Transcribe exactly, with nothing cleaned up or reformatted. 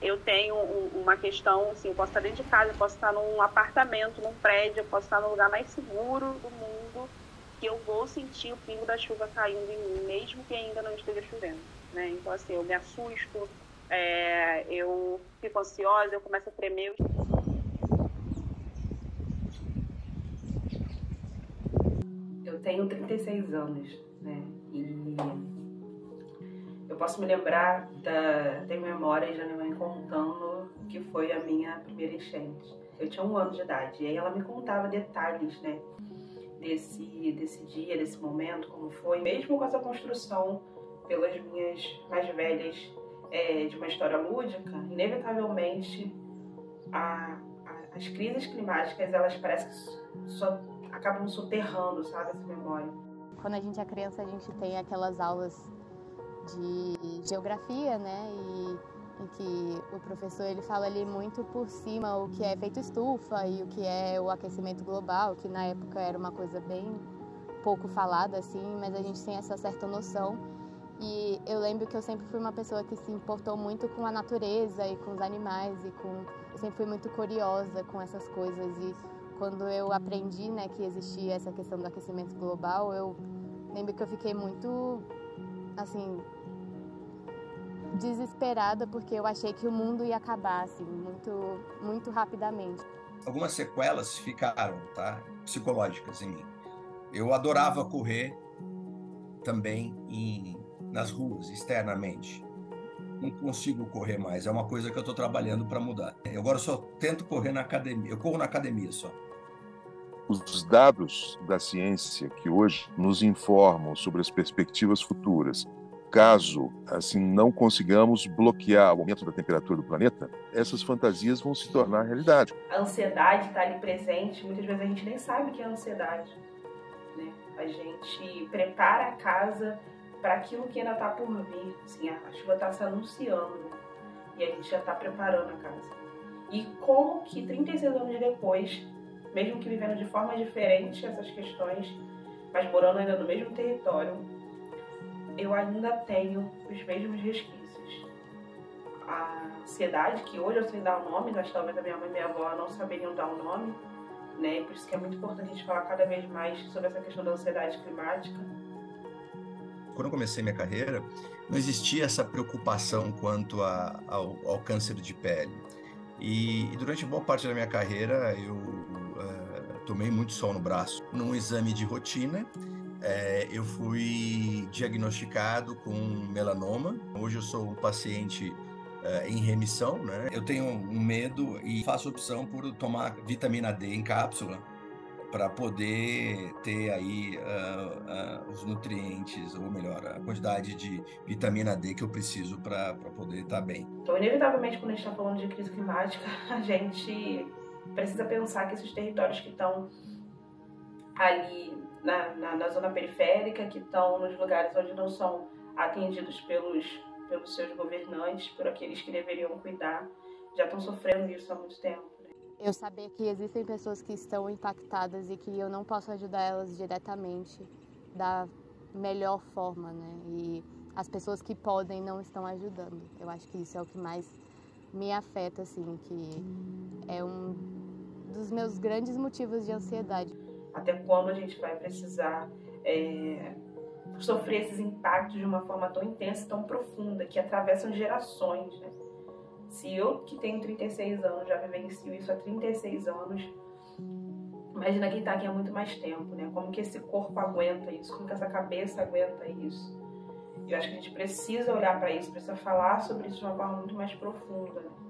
eu tenho um, uma questão, assim, eu posso estar dentro de casa, eu posso estar num apartamento, num prédio, eu posso estar no lugar mais seguro do mundo, que eu vou sentir o pingo da chuva caindo em mim, mesmo que ainda não esteja chovendo, né? Então, assim, eu me assusto, é, eu fico ansiosa, eu começo a tremer. Eu tenho trinta e seis anos, né? E eu posso me lembrar da, de memórias da minha mãe contando que foi a minha primeira enchente. Eu tinha um ano de idade, e aí ela me contava detalhes, né? Desse, desse dia, desse momento, como foi. Mesmo com essa construção pelas minhas mais velhas é, de uma história lúdica, inevitavelmente a, a, as crises climáticas, elas parecem que só acabam soterrando, sabe, essa memória. Quando a gente é criança, a gente tem aquelas aulas de geografia, né, e em que o professor ele fala ali muito por cima o que é efeito estufa e o que é o aquecimento global, que na época era uma coisa bem pouco falada, assim, mas a gente tem essa certa noção. E eu lembro que eu sempre fui uma pessoa que se importou muito com a natureza e com os animais, e com... eu sempre fui muito curiosa com essas coisas. E quando eu aprendi, né, que existia essa questão do aquecimento global, eu lembro que eu fiquei muito, assim, desesperada, porque eu achei que o mundo ia acabar, assim, muito, muito rapidamente. Algumas sequelas ficaram, tá? Psicológicas em mim. Eu adorava correr também em, nas ruas, externamente. Não consigo correr mais, é uma coisa que eu estou trabalhando para mudar. Eu agora só tento correr na academia, eu corro na academia só. Os dados da ciência que hoje nos informam sobre as perspectivas futuras, caso assim não consigamos bloquear o aumento da temperatura do planeta, essas fantasias vão se tornar realidade. A ansiedade está ali presente, muitas vezes a gente nem sabe o que é ansiedade, né? A gente prepara a casa para aquilo que ainda está por vir, assim, a chuva está se anunciando, né? E a gente já está preparando a casa. E como que trinta e seis anos depois, mesmo que vivendo de forma diferente essas questões, mas morando ainda no mesmo território, eu ainda tenho os mesmos resquícios. A ansiedade, que hoje eu sei dar o nome, mas talvez a minha mãe e minha avó não saberiam dar o nome, né? Por isso que é muito importante a gente falar cada vez mais sobre essa questão da ansiedade climática. Quando eu comecei minha carreira, não existia essa preocupação quanto a, ao, ao câncer de pele. E, e durante boa parte da minha carreira, eu uh, tomei muito sol no braço. Num exame de rotina, É, eu fui diagnosticado com melanoma. Hoje eu sou um paciente uh, em remissão, né? Eu tenho um medo e faço opção por tomar vitamina D em cápsula para poder ter aí uh, uh, os nutrientes, ou melhor, a quantidade de vitamina D que eu preciso para poder estar bem. Então, inevitavelmente, quando a gente está falando de crise climática, a gente precisa pensar que esses territórios que estão ali Na, na, na zona periférica, que estão nos lugares onde não são atendidos pelos, pelos seus governantes, por aqueles que deveriam cuidar, já estão sofrendo isso há muito tempo. Né? Eu saber que existem pessoas que estão impactadas e que eu não posso ajudar elas diretamente da melhor forma, né? E as pessoas que podem não estão ajudando. Eu acho que isso é o que mais me afeta, assim, que é um dos meus grandes motivos de ansiedade. Até quando a gente vai precisar é, sofrer esses impactos de uma forma tão intensa, tão profunda, que atravessam gerações, né? Se eu, que tenho trinta e seis anos, já vivencio isso há trinta e seis anos, imagina quem está aqui há muito mais tempo, né? Como que esse corpo aguenta isso, como que essa cabeça aguenta isso. Eu acho que a gente precisa olhar para isso, precisa falar sobre isso de uma forma muito mais profunda, né?